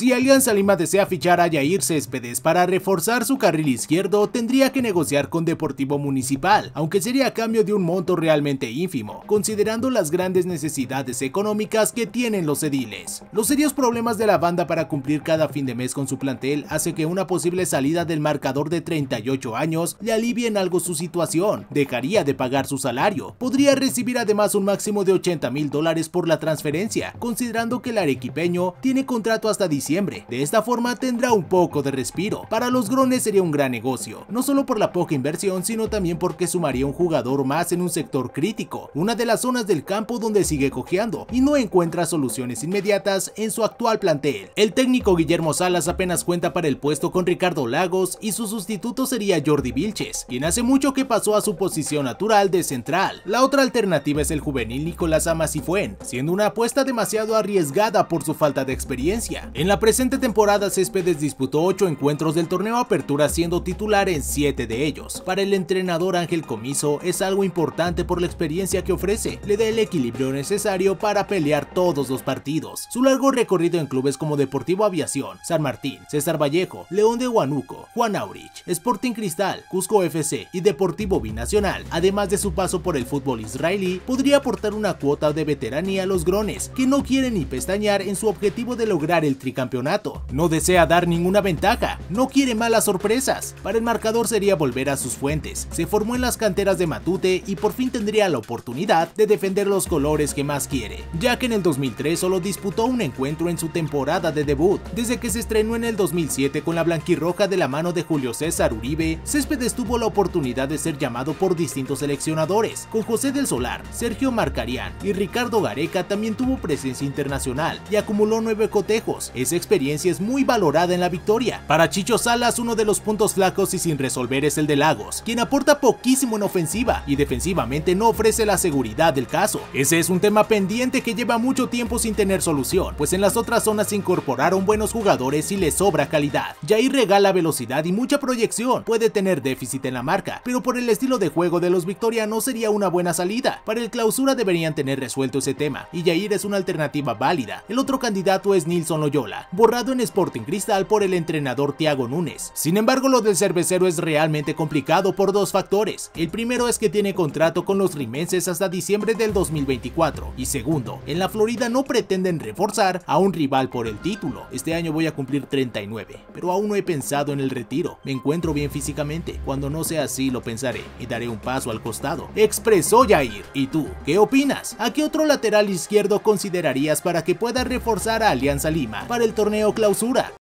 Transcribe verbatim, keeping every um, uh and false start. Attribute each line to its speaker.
Speaker 1: Si Alianza Lima desea fichar a Yair Céspedes para reforzar su carril izquierdo, tendría que negociar con Deportivo Municipal, aunque sería a cambio de un monto realmente ínfimo, considerando las grandes necesidades económicas que tienen los ediles. Los serios problemas de la banda para cumplir cada fin de mes con su plantel hace que una posible salida del marcador de treinta y ocho años le alivie en algo su situación. Dejaría de pagar su salario. Podría recibir además un máximo de ochenta mil dólares por la transferencia, considerando que el arequipeño tiene contrato hasta diciembre. De esta forma tendrá un poco de respiro. Para los grones sería un gran negocio, no solo por la poca inversión, sino también porque sumaría un jugador más en un sector crítico, una de las zonas del campo donde sigue cojeando y no encuentra soluciones inmediatas en su actual plantel. El técnico Guillermo Salas apenas cuenta para el puesto con Ricardo Lagos y su sustituto sería Jordi Vilches, quien hace mucho que pasó a su posición natural de central. La otra alternativa es el juvenil Nicolás Amasifuen, siendo una apuesta demasiado arriesgada por su falta de experiencia. En la presente temporada Céspedes disputó ocho encuentros del torneo Apertura, siendo titular en siete de ellos. Para el entrenador Ángel Comiso es algo importante por la experiencia que ofrece, le da el equilibrio necesario para pelear todos los partidos. Su largo recorrido en clubes como Deportivo Aviación, San Martín, César Vallejo, León de Huánuco, Juan Aurich, Sporting Cristal, Cusco F C y Deportivo Binacional, además de su paso por el fútbol israelí, podría aportar una cuota de veteranía a los grones, que no quieren ni pestañear en su objetivo de lograr el tricampeonato. No desea dar ninguna ventaja, no quiere malas sorpresas. Para el marcador sería volver a sus fuentes. Se formó en las canteras de Matute y por fin tendría la oportunidad de defender los colores que más quiere, ya que en el dos mil tres solo disputó un encuentro en su temporada de debut. Desde que se estrenó en el dos mil siete con la blanquirroja de la mano de Julio César Uribe, Céspedes tuvo la oportunidad de ser llamado por distintos seleccionadores. Con José del Solar, Sergio Marcarián y Ricardo Gareca también tuvo presencia internacional y acumuló nueve cotejos. Esa experiencia es muy valorada en la victoria. Para Chicho Salas, uno de los puntos flacos y sin resolver es el de Lagos, quien aporta poquísimo en ofensiva y defensivamente no ofrece la seguridad del caso. Ese es un tema pendiente que lleva mucho tiempo sin tener solución, pues en las otras zonas se incorporaron buenos jugadores y le sobra calidad. Yair regala velocidad y mucha proyección, puede tener déficit en la marca, pero por el estilo de juego de los victorianos sería una buena salida. Para el Clausura deberían tener resuelto ese tema, y Yair es una alternativa válida. El otro candidato es Nilson Loyola, borrado en Sporting Cristal por el entrenador Thiago Núñez. Sin embargo, lo del cervecero es realmente complicado por dos factores. El primero es que tiene contrato con los rimenses hasta diciembre del dos mil veinticuatro, y segundo, en la Florida no pretenden reforzar a un rival por el título. Este año voy a cumplir treinta y nueve, pero aún no he pensado en el retiro. Me encuentro bien físicamente. Cuando no sea así lo pensaré y daré un paso al costado, expresó Yair. ¿Y tú, qué opinas? ¿A qué otro lateral izquierdo considerarías para que pueda reforzar a Alianza Lima para el torneo Clausura?